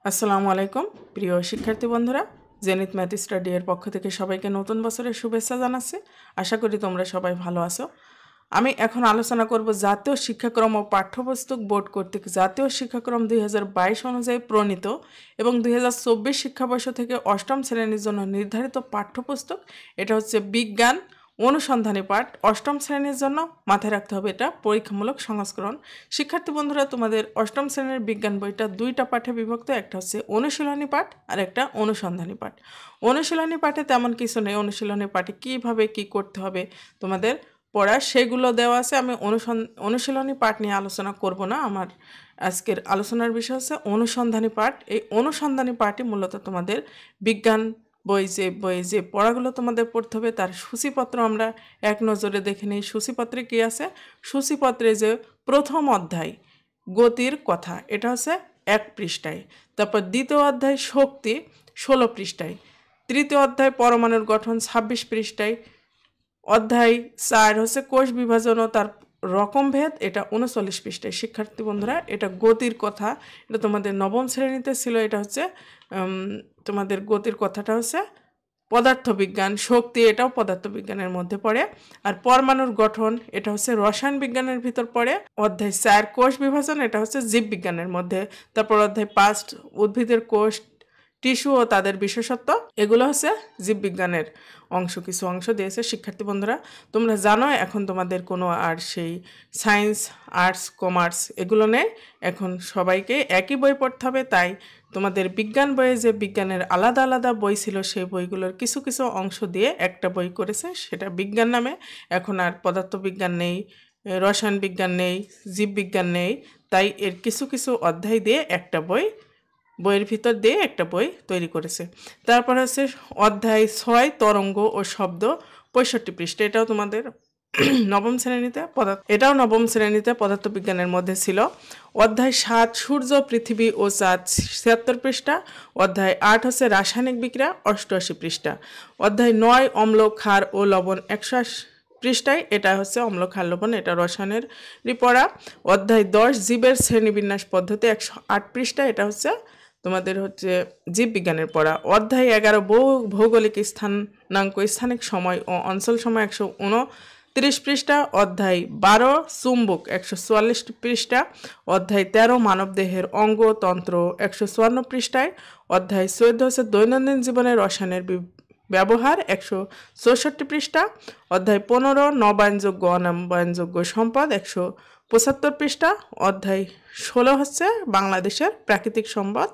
আসসালামু আলাইকুম প্রিয় শিক্ষার্থী বন্ধুরা, জেনিথ ম্যাথ স্টাডি এর পক্ষ থেকে সবাইকে নতুন বছরের শুভেচ্ছা জানাচ্ছি। আশা করি তোমরা সবাই ভালো আছো। আমি এখন আলোচনা করব জাতীয় শিক্ষাক্রম ও পাঠ্যপুস্তক বোর্ড কর্তৃক জাতীয় শিক্ষাক্রম 2022 অনুযায়ী প্রণীত এবং 2024 শিক্ষাবর্ষ থেকে অষ্টম শ্রেণীর জন্য নির্ধারিত পাঠ্যপুস্তক। এটা হচ্ছে বিজ্ঞান অনুসন্ধানী পাঠ। অষ্টম শ্রেণীর জন্য মাথায় রাখতে হবে এটা পরীক্ষামূলক সংস্করণ। শিক্ষার্থী বন্ধুরা, তোমাদের অষ্টম শ্রেণীর বিজ্ঞান বইটা দুইটা পাঠে বিভক্ত, একটা হচ্ছে অনুশীলনী পাঠ আর একটা অনুসন্ধানী পাঠ। অনুশীলনী পাঠে তেমন কিছু নেই, অনুশীলনী পাঠে কীভাবে কী করতে হবে তোমাদের পড়া সেগুলো দেওয়া আছে। আমি অনুশীলনী পাঠ নিয়ে আলোচনা করব না। আমার আজকের আলোচনার বিষয় হচ্ছে অনুসন্ধানী পাঠ। এই অনুসন্ধানী পাঠই মূলত তোমাদের বিজ্ঞান বই যে পড়াগুলো তোমাদের পড়তে হবে তার সূচিপত্র আমরা এক নজরে দেখে নিই। সূচিপত্রে কী আছে? সূচিপত্রে যে প্রথম অধ্যায় গতির কথা, এটা হচ্ছে 1 পৃষ্ঠায়। তারপর দ্বিতীয় অধ্যায় শক্তি 16 পৃষ্ঠায়। তৃতীয় অধ্যায় পরমাণুর গঠন 26 পৃষ্ঠায়। অধ্যায় 4 হচ্ছে কোষ বিভাজন ও তার রকমভেদ, এটা 39 পৃষ্ঠায়। শিক্ষার্থী বন্ধুরা, এটা গতির কথা, এটা তোমাদের নবম শ্রেণীতে ছিল। এটা হচ্ছে তোমাদের গতির কথাটা হচ্ছে পদার্থবিজ্ঞান। শক্তি এটাও পদার্থবিজ্ঞানের মধ্যে পড়ে। আর পরমাণুর গঠন এটা হচ্ছে রসায়ন বিজ্ঞানের ভিতর পড়ে। অধ্যায় 4 কোষ বিভাজন, এটা হচ্ছে জীববিজ্ঞানের মধ্যে। তারপর অধ্যায় 5 উদ্ভিদের কোষ টিস্যু ও তাদের বিশেষত্ব, এগুলো হচ্ছে জীববিজ্ঞানের কিছু অংশ দিয়েছে। শিক্ষার্থী বন্ধুরা, তোমরা জানো এখন তোমাদের কোনো আর সেই সায়েন্স, আর্টস, কমার্স এগুলো নেই। এখন সবাইকে একই বই পড়তে হবে। তাই তোমাদের বিজ্ঞান বইয়ে যে বিজ্ঞানের আলাদা আলাদা বই ছিল, সেই বইগুলোর কিছু কিছু অংশ দিয়ে একটা বই করেছে, সেটা বিজ্ঞান নামে। এখন আর পদার্থবিজ্ঞান নেই, রসায়ন বিজ্ঞান নেই, জীববিজ্ঞান নেই। তাই এর কিছু কিছু অধ্যায় দিয়ে একটা বইয়ের ভিতর দিয়ে একটা বই তৈরি করেছে। তারপর হচ্ছে অধ্যায় 6 তরঙ্গ ও শব্দ 65 পৃষ্ঠা। এটাও তোমাদের নবম শ্রেণীতে পদার্থবিজ্ঞানের মধ্যে ছিল। অধ্যায় 7 সূর্য, পৃথিবী ও চাঁদ 76 পৃষ্ঠা। অধ্যায় 8 হচ্ছে রাসায়নিক বিক্রিয়া 88 পৃষ্ঠা। অধ্যায় 9 অম্ল, ক্ষার ও লবণ 180 পৃষ্ঠায়। এটা হচ্ছে অম্ল, ক্ষার, লবণ, এটা রসায়নের পড়া। অধ্যায় 10 জীবের শ্রেণীবিন্যাস পদ্ধতি 108 পৃষ্ঠা। এটা হচ্ছে তোমাদের জীববিজ্ঞানের পড়া। অধ্যায় 11 ভৌগোলিক স্থানাঙ্ক, স্থানিক সময় ও অঞ্চল সময় 129 পৃষ্ঠা। অধ্যায় 12 চুম্বক 144 পৃষ্ঠা। অধ্যায় 13 মানবদেহের অঙ্গতন্ত্র 154 পৃষ্ঠায়। অধ্যায় 14 হচ্ছে দৈনন্দিন জীবনে রসায়নের ব্যবহার 164 পৃষ্ঠা। অধ্যায় 15 নবায়নযোগ্য অনবায়নযোগ্য সম্পদ 175 পৃষ্ঠা। অধ্যায় 16 হচ্ছে বাংলাদেশের প্রাকৃতিক সম্পদ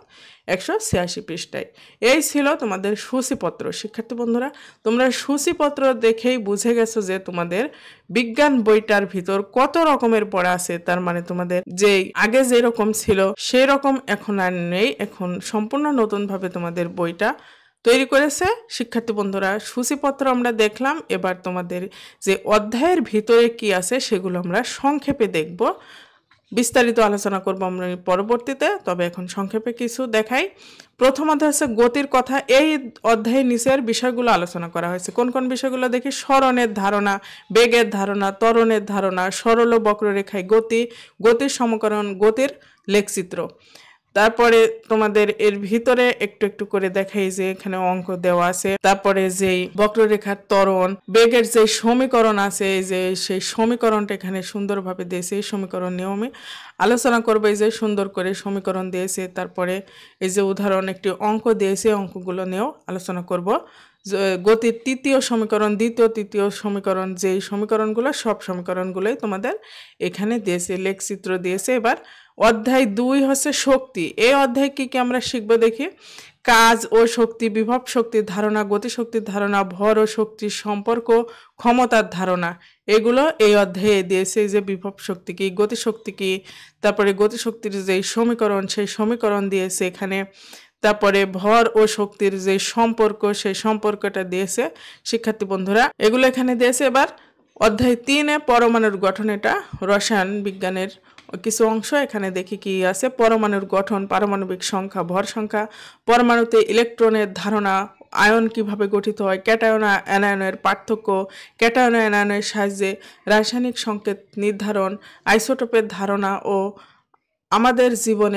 186 পৃষ্ঠায়। এই ছিল তোমাদের সূচিপত্র। শিক্ষার্থী বন্ধুরা, তোমরা সূচিপত্র দেখেই বুঝে গেছো যে তোমাদের বিজ্ঞান বইটার ভিতর কত রকমের পড়া আছে। তার মানে তোমাদের যে আগে যেরকম ছিল সেই রকম এখন আর নেই, এখন সম্পূর্ণ নতুনভাবে তোমাদের বইটা তৈরি করেছে। শিক্ষার্থী বন্ধুরা, সূচিপত্র আমরা দেখলাম, এবার তোমাদের যে অধ্যায়ের ভিতরে কি আছে সেগুলো আমরা সংক্ষেপে দেখব। বিস্তারিত আলোচনা করব আমরা পরবর্তীতে, তবে এখন সংক্ষেপে কিছু দেখাই। প্রথম অধ্যায় হচ্ছে গতির কথা। এই অধ্যায়ের নিচের বিষয়গুলো আলোচনা করা হয়েছে। কোন কোন বিষয়গুলো দেখি? স্মরণের ধারণা, বেগের ধারণা, ত্বরণের ধারণা, সরল ও বক্ররেখায় গতি, গতির সমীকরণ, গতির লেখচিত্র। তারপরে তোমাদের এর ভিতরে একটু একটু করে দেখাই যে এখানে অঙ্ক দেওয়া আছে। তারপরে যেই বক্ররেখার ত্বরণ, বেগের যে সমীকরণ আছে, এই যে সেই সমীকরণটা এখানে সুন্দরভাবে দিয়েছে। এই সমীকরণ নিয়মে আলোচনা করবে, এই যে সুন্দর করে সমীকরণ দিয়েছে। তারপরে এই যে উদাহরণ একটি অঙ্ক দিয়েছে, অঙ্কগুলো নিয়েও আলোচনা করব। গতির তৃতীয় সমীকরণ, দ্বিতীয়, তৃতীয় সমীকরণ, যেই সমীকরণগুলো সব সমীকরণগুলোই তোমাদের এখানে দিয়েছে, লেখচিত্র দিয়েছে। এবার অধ্যায় 2 হচ্ছে শক্তি। এই অধ্যায় কি কি আমরা শিখবো দেখি? কাজ ও শক্তি, বিভব শক্তির ধারণা, গতিশক্তির ধারণা, ভর ও শক্তির সম্পর্ক, ক্ষমতার ধারণা, এগুলো এই অধ্যায়ে দিয়েছে। যে বিভব শক্তি কি, গতিশক্তি কি, তারপরে গতিশক্তির যে সমীকরণ সেই সমীকরণ দিয়েছে এখানে। তারপরে ভর ও শক্তির যে সম্পর্ক সেই সম্পর্কটা দিয়েছে। শিক্ষার্থী বন্ধুরা, এগুলো এখানে দিয়েছে। এবার অধ্যায় 3 পরমাণুর গঠন, এটা রসায়ন বিজ্ঞানের কিছু অংশ। এখানে দেখি কি আছে? পরমাণুর গঠন, পারমাণবিক সংখ্যা, ভর সংখ্যা, পরমাণুতে ইলেকট্রনের ধারণা, আয়ন কিভাবে গঠিত হয়, ক্যাটায়ন অ্যানায়নের পার্থক্য, ক্যাটায়ন অ্যানায়নের সাহায্যে রাসায়নিক সংকেত নির্ধারণ, আইসোটোপের ধারণা ও আমাদের জীবনে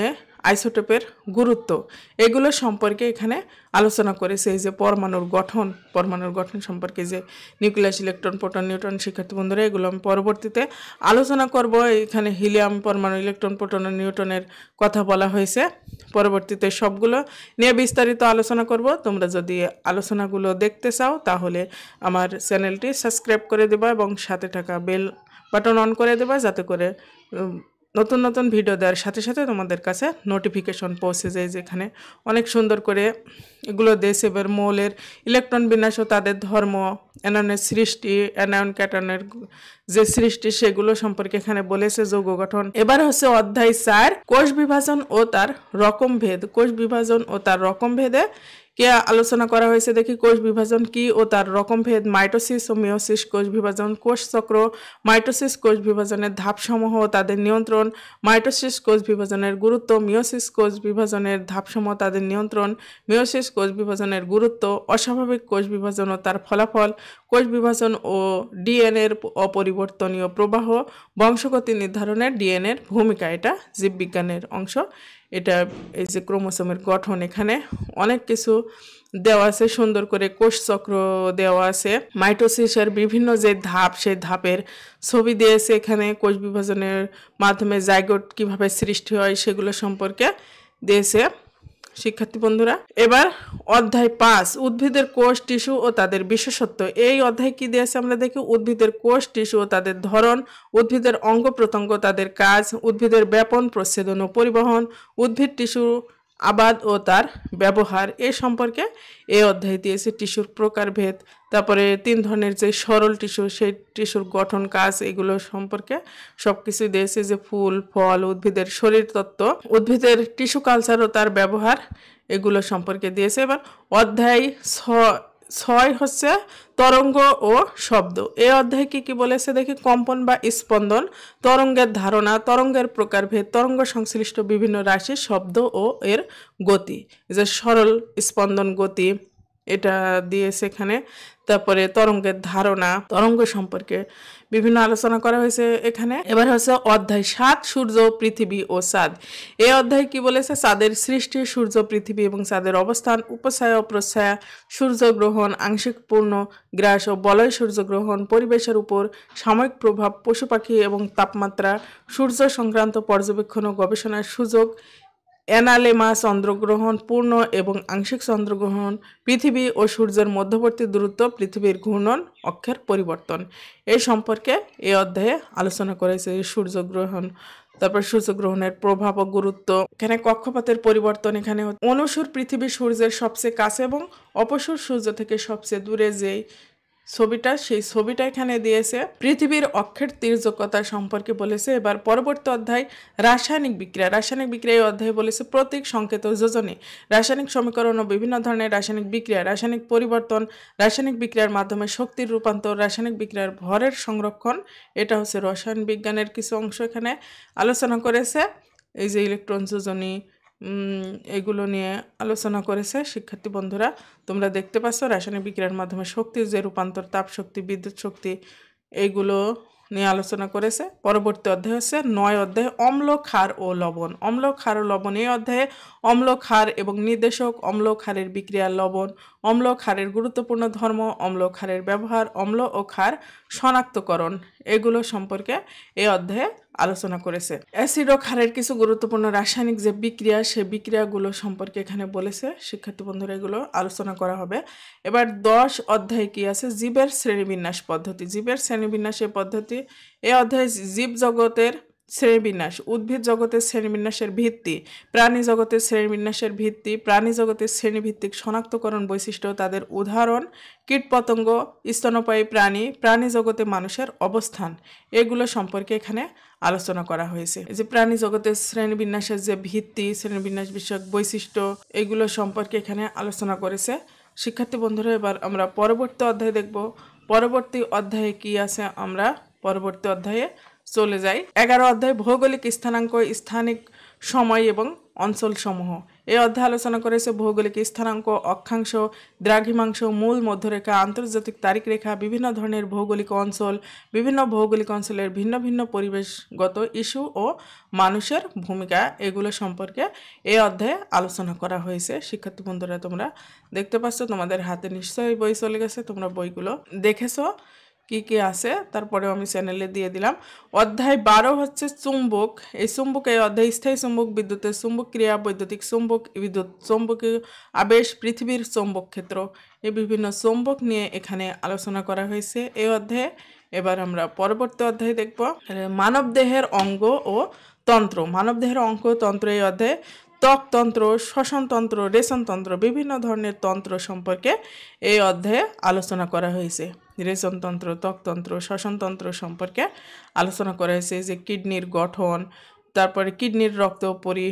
আইসোটোপের গুরুত্ব এগুলো সম্পর্কে এখানে আলোচনা করেছে। এই যে পরমাণুর গঠন সম্পর্কে যে নিউক্লিয়াস, ইলেকট্রন, প্রোটন, নিউট্রন, শিক্ষার্থী বন্ধুরা এগুলো আমি পরবর্তীতে আলোচনা করব। এখানে হিলিয়াম পরমাণু, ইলেকট্রন, প্রোটন ও নিউট্রনের কথা বলা হয়েছে। পরবর্তীতে সবগুলো নিয়ে বিস্তারিত আলোচনা করব। তোমরা যদি আলোচনাগুলো দেখতে চাও তাহলে আমার চ্যানেলটি সাবস্ক্রাইব করে দেবা এবং সাথে থাকা বেল বাটন অন করে দেবা, যাতে করে নতুন নতুন ভিডিও দেওয়ার সাথে সাথে তোমাদের কাছে নোটিফিকেশন পৌঁছে যায়। যেখানে অনেক সুন্দর করে এগুলো দিয়েছে। এবার মৌলের ইলেকট্রন বিন্যাস ও তাদের ধর্ম, অ্যানায়নের সৃষ্টি, অ্যানায়ন ক্যাটায়নের যে সৃষ্টি সেগুলো সম্পর্কে এখানে বলেছে, যৌগ গঠন। এবার হচ্ছে অধ্যায় 4 কোষ বিভাজন ও তার রকমভেদ। কোষ বিভাজন ও তার রকমভেদে কে আলোচনা করা হয়েছে দেখি। কোষ বিভাজন কি ও তার রকমভেদ, মাইটোসিস ও মিওসিস কোষ বিভাজন, কোষ চক্র, মাইটোসিস কোষ বিভাজনের ধাপসমূহ ও তাদের নিয়ন্ত্রণ, মাইটোসিস কোষ বিভাজনের গুরুত্ব, মিওসিস কোষ বিভাজনের ধাপসমূহ তাদের নিয়ন্ত্রণ, মিওসিস কোষ বিভাজনের গুরুত্ব, অস্বাভাবিক কোষ বিভাজন ও তার ফলাফল, কোষ বিভাজন ও ডিএনএর অপরিবর্তনীয় প্রবাহ, বংশগতি নির্ধারণে ডিএনএর ভূমিকা। এটা জীববিজ্ঞানের অংশ। এটা এই যে ক্রোমোসোমের গঠন, এখানে অনেক কিছু দেওয়া আছে, সুন্দর করে কোষ চক্র দেওয়া আছে। মাইটোসিসের বিভিন্ন যে ধাপ, সেই ধাপের ছবি দিয়েছে এখানে। কোষ বিভাজনের মাধ্যমে জাইগোট কিভাবে সৃষ্টি হয় সেগুলো সম্পর্কে দিয়েছে শিক্ষার্থী বন্ধুরা। এবার অধ্যায় 5 উদ্ভিদের কোষ, টিস্যু ও তাদের বিশেষত্ব। এই অধ্যায় কি দিয়েছে আমরা দেখি। উদ্ভিদের কোষ, টিস্যু ও তাদের ধরন, উদ্ভিদের অঙ্গ প্রত্যঙ্গ, তাদের কাজ, উদ্ভিদের ব্যাপন, প্রচ্ছেদন ও পরিবহন, উদ্ভিদ টিস্যু আবাদ ও তার ব্যবহার এ সম্পর্কে এই অধ্যায় দিয়েছে। টিস্যুর প্রকারভেদ, তারপরে 3 ধরনের যে সরল টিস্যু, সেই টিস্যুর গঠন, কাজ এগুলো সম্পর্কে সব কিছু দিয়েছে। যে ফুল, ফল, উদ্ভিদের শরীর তত্ত্ব, উদ্ভিদের টিস্যু কালচার ও তার ব্যবহার এগুলো সম্পর্কে দিয়েছে। এবার অধ্যায় 6 হচ্ছে তরঙ্গ ও শব্দ। এই অধ্যায়ে কি কি বলেছে দেখি। কম্পন বা স্পন্দন, তরঙ্গের ধারণা, তরঙ্গের প্রকারভেদ, তরঙ্গ সংশ্লিষ্ট বিভিন্ন রাশি, শব্দ ও এর গতি। যে সরল, স্পন্দন, গতি এটা দিয়েছে এখানে। তারপরে তরঙ্গের ধারণা, তরঙ্গ সম্পর্কে বিভিন্ন আলোচনা করা হয়েছে এখানে। এবার হচ্ছে অধ্যায় 7 সূর্য, পৃথিবী ও চাঁদ। এই অধ্যায় কি বলেছে। চাঁদের সৃষ্টি, সূর্য, পৃথিবী এবং চাঁদের অবস্থান, উপছায়া ও প্রচ্ছায়া, সূর্যগ্রহণ, আংশিক পূর্ণ গ্রাস ও বলয় সূর্যগ্রহণ, পরিবেশের উপর সাময়িক প্রভাব, পশু পাখি এবং তাপমাত্রা, সূর্য সংক্রান্ত পর্যবেক্ষণ ও গবেষণার সুযোগ, অ্যানালেমা চন্দ্রগ্রহণ, পূর্ণ এবং আংশিক চন্দ্রগ্রহণ, পৃথিবী ও সূর্যের মধ্যবর্তী দূরত্ব, পৃথিবীর ঘূর্ণন অক্ষের পরিবর্তন এই সম্পর্কে এই অধ্যায়ে আলোচনা করেছে। সূর্যগ্রহণ, তারপর সূর্যগ্রহণের প্রভাব ও গুরুত্ব, এখানে কক্ষপথের পরিবর্তন, এখানে অনুসূর পৃথিবী সূর্যের সবচেয়ে কাছে এবং অপসূর সূর্য থেকে সবচেয়ে দূরে যেই ছবিটা, সেই ছবিটা এখানে দিয়েছে। পৃথিবীর অক্ষের তির্যকতা সম্পর্কে বলেছে। এবার পরবর্তী অধ্যায় রাসায়নিক বিক্রিয়া। রাসায়নিক বিক্রিয়া এই অধ্যায়ে বলেছে প্রতীক, সংকেত ও যোজনী, রাসায়নিক সমীকরণ ও বিভিন্ন ধরনের রাসায়নিক বিক্রিয়া, রাসায়নিক পরিবর্তন, রাসায়নিক বিক্রিয়ার মাধ্যমে শক্তির রূপান্তর, রাসায়নিক বিক্রিয়ার ভরের সংরক্ষণ। এটা হচ্ছে রসায়ন বিজ্ঞানের কিছু অংশ এখানে আলোচনা করেছে। এই যে ইলেকট্রন যোজনী এগুলো নিয়ে আলোচনা করেছে শিক্ষার্থী বন্ধুরা। তোমরা দেখতে পাচ্ছ রাসায়নিক বিক্রিয়ার মাধ্যমে শক্তির যে রূপান্তর, তাপ শক্তি, বিদ্যুৎ শক্তি এইগুলো নিয়ে আলোচনা করেছে। পরবর্তী অধ্যায় হচ্ছে 9 অধ্যায় অম্ল, ক্ষার ও লবণ। অম্ল, ক্ষার ও লবণ এই অধ্যায়ে অম্ল, ক্ষার এবং নির্দেশক, অম্ল ক্ষারের বিক্রিয়া, লবণ, অম্ল ক্ষারের গুরুত্বপূর্ণ ধর্ম, অম্ল ক্ষারের ব্যবহার, অম্ল ও ক্ষার শনাক্তকরণ এগুলো সম্পর্কে এই অধ্যায়ে আলোচনা করেছে। অ্যাসিড ও ক্ষারের কিছু গুরুত্বপূর্ণ রাসায়নিক যে বিক্রিয়া, সেই বিক্রিয়াগুলো সম্পর্কে এখানে বলেছে শিক্ষার্থী বন্ধুরা, এগুলো আলোচনা করা হবে। এবার 10 অধ্যায়ে কি আছে। জীবের শ্রেণীবিন্যাস পদ্ধতি। জীবের শ্রেণীবিন্যাসের পদ্ধতি এই অধ্যায়ে জীব জগতের শ্রেণীবিন্যাস, উদ্ভিদ জগতের শ্রেণীবিন্যাসের ভিত্তি, প্রাণী জগতের শ্রেণীবিন্যাসের ভিত্তি, প্রাণী জগতের শ্রেণীভিত্তিক শনাক্তকরণ বৈশিষ্ট্য, তাদের উদাহরণ, কীটপতঙ্গ, স্তন্যপায়ী প্রাণী, প্রাণী জগতে মানুষের অবস্থান এগুলো সম্পর্কে এখানে আলোচনা করা হয়েছে। এই যে প্রাণী জগতের শ্রেণীবিন্যাসের যে ভিত্তি, শ্রেণীবিন্যাস বিষয়ক বৈশিষ্ট্য এগুলো সম্পর্কে এখানে আলোচনা করেছে শিক্ষার্থী বন্ধুরা। এবার আমরা পরবর্তী অধ্যায় দেখব। পরবর্তী অধ্যায়ে কি আছে, আমরা পরবর্তী অধ্যায়ে চলে যাই। 11 অধ্যায় ভৌগোলিক স্থানাঙ্ক, স্থানিক সময় এবং অঞ্চল সমূহ। এই অধ্যায়ে আলোচনা করেছে ভৌগোলিক স্থানাঙ্ক, অক্ষাংশ, দ্রাঘিমাংশ, মূল, মধ্যরেখা, আন্তর্জাতিক তারিখ রেখা, বিভিন্ন ধরনের ভৌগোলিক অঞ্চল, বিভিন্ন ভৌগোলিক অঞ্চলের ভিন্ন ভিন্ন পরিবেশগত ইস্যু ও মানুষের ভূমিকা, এগুলো সম্পর্কে এই অধ্যায়ে আলোচনা করা হয়েছে। শিক্ষার্থী বন্ধুরা, তোমরা দেখতে পাচ্ছ তোমাদের হাতে নিশ্চয়ই বই চলে গেছে, তোমরা বইগুলো দেখেছো কি কি আছে, তারপরে আমি চ্যানেলে দিয়ে দিলাম। অধ্যায় 12 হচ্ছে চুম্বক। এই চুম্বক, এই অধ্যায় স্থায়ী চুম্বক, বিদ্যুতের চুম্বক ক্রিয়া, বৈদ্যুতিক চুম্বক, বিদ্যুৎ চৌম্বকীয় আবেশ, পৃথিবীর চৌম্বক ক্ষেত্র, এই বিভিন্ন চুম্বক নিয়ে এখানে আলোচনা করা হয়েছে এই অধ্যায়ে। এবার আমরা পরবর্তী অধ্যায় দেখব মানবদেহের অঙ্গ ও তন্ত্র। মানবদেহের অঙ্গ ও তন্ত্র এই অধ্যায়ে ত্বকতন্ত্র, শ্বসনতন্ত্র, রেচনতন্ত্র, বিভিন্ন ধরনের তন্ত্র সম্পর্কে এই অধ্যায়ে আলোচনা করা হয়েছে। রেচনতন্ত্র, ত্বকতন্ত্র, শ্বসনতন্ত্র সম্পর্কে আলোচনা করা হয়েছে। যে কিডনির গঠন, তারপরে কিডনির রক্ত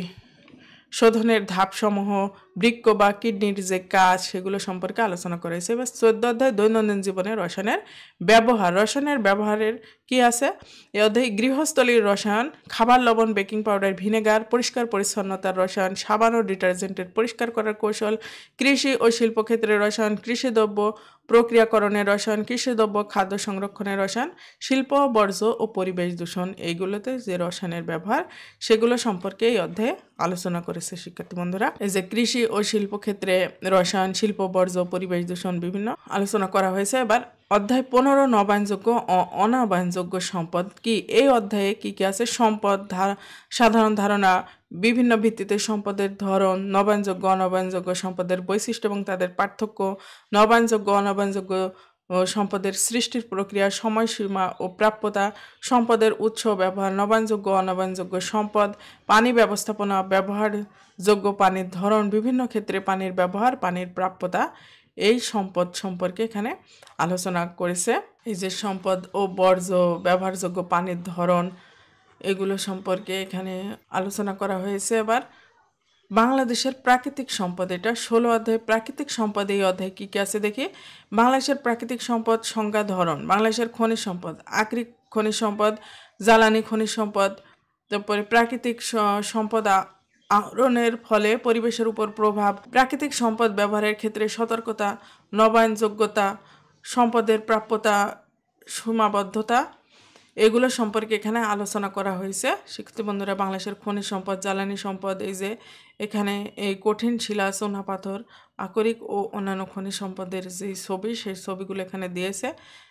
পরিশোধনের ধাপসমূহ, বৃক্ক বা কিডনির যে কাজ, সেগুলো সম্পর্কে আলোচনা করা হয়েছে। এবার 14 অধ্যায় দৈনন্দিন জীবনে রসায়নের ব্যবহার। রসায়নের ব্যবহারের কি আছে এই অধ্যায়ে গৃহস্থলীর রসায়ন, খাবার লবণ, বেকিং পাউডার, ভিনেগার, পরিষ্কার পরিচ্ছন্নতার রসায়ন, সাবান ও ডিটারজেন্টের পরিষ্কার করার কৌশল, কৃষি ও শিল্পক্ষেত্রে রসায়ন, কৃষিদ্রব্য প্রক্রিয়াকরণের রসায়ন, কৃষিদ্রব্য খাদ্য সংরক্ষণের রসায়ন, শিল্প বর্জ্য ও পরিবেশ দূষণ, এইগুলোতে যে রসায়নের ব্যবহার সেগুলো সম্পর্কে এই অধ্যায়ে আলোচনা করেছে শিক্ষার্থী বন্ধুরা। এই যে কৃষি ও শিল্পক্ষেত্রে রসায়ন, শিল্প বর্জ্য, পরিবেশ দূষণ বিভিন্ন আলোচনা করা হয়েছে। এবার অধ্যায় 15 নবায়নযোগ্য ও অনবায়নযোগ্য সম্পদ কি। এই অধ্যায়ে কি কি আছে? সম্পদ, সাধারণ ধারণা, বিভিন্ন ভিত্তিতে সম্পদের ধরন, নবায়নযোগ্য অনবায়নযোগ্য সম্পদের বৈশিষ্ট্য এবং তাদের পার্থক্য, নবায়নযোগ্য অনবায়নযোগ্য সম্পদের সৃষ্টির প্রক্রিয়া, সময়সীমা ও প্রাপ্যতা, সম্পদের উৎস ব্যবহার, নবায়নযোগ্য অনবায়নযোগ্য সম্পদ, পানি ব্যবস্থাপনা, ব্যবহারযোগ্য পানির ধরন, বিভিন্ন ক্ষেত্রে পানির ব্যবহার, পানির প্রাপ্যতা, এই সম্পদ সম্পর্কে এখানে আলোচনা করেছে। এই যে সম্পদ ও বর্জ্য, ব্যবহারযোগ্য পানির ধরন, এগুলো সম্পর্কে এখানে আলোচনা করা হয়েছে। এবার বাংলাদেশের প্রাকৃতিক সম্পদ, এটা 16 অধ্যায় প্রাকৃতিক সম্পদ। এই অধ্যায় কী কী আছে দেখি। বাংলাদেশের প্রাকৃতিক সম্পদ সংজ্ঞা, ধরন। বাংলাদেশের খনিজ সম্পদ, আকরিক খনিজ সম্পদ, জ্বালানি খনিজ সম্পদ, তারপরে প্রাকৃতিক সম্পদ আহরণের ফলে পরিবেশের উপর প্রভাব, প্রাকৃতিক সম্পদ ব্যবহারের ক্ষেত্রে সতর্কতা, নবায়নযোগ্যতা, সম্পদের প্রাপ্যতা, সীমাবদ্ধতা, এগুলো সম্পর্কে এখানে আলোচনা করা হয়েছে। শিক্ষার্থী বন্ধুরা, বাংলাদেশের খনিজ সম্পদ, জ্বালানি সম্পদ, এই যে এখানে এই কঠিন শিলা, চুনা পাথর, আকরিক ও অন্যান্য খনিজ সম্পদের যে ছবি, সেই ছবিগুলো এখানে দিয়েছে।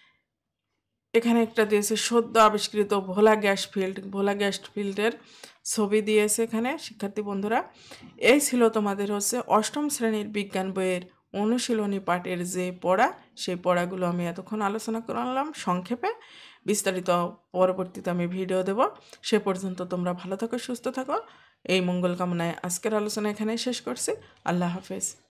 এখানে একটা দিয়েছে সদ্য আবিষ্কৃত Bhola gas field, Bhola gas ফিল্ডের ছবি দিয়েছে এখানে। শিক্ষার্থী বন্ধুরা, এই ছিল তোমাদের হচ্ছে 8ম শ্রেণীর বিজ্ঞান বইয়ের অনুশীলনী পাঠের যে পড়া, সেই পড়াগুলো আমি এতক্ষণ আলোচনা করলাম সংক্ষেপে। বিস্তারিত পরবর্তীতে আমি ভিডিও দেব। সে পর্যন্ত তোমরা ভালো থাকো, সুস্থ থাকো, এই মঙ্গল কামনায় আজকের আলোচনা এখানে শেষ করছি। আল্লাহ হাফেজ।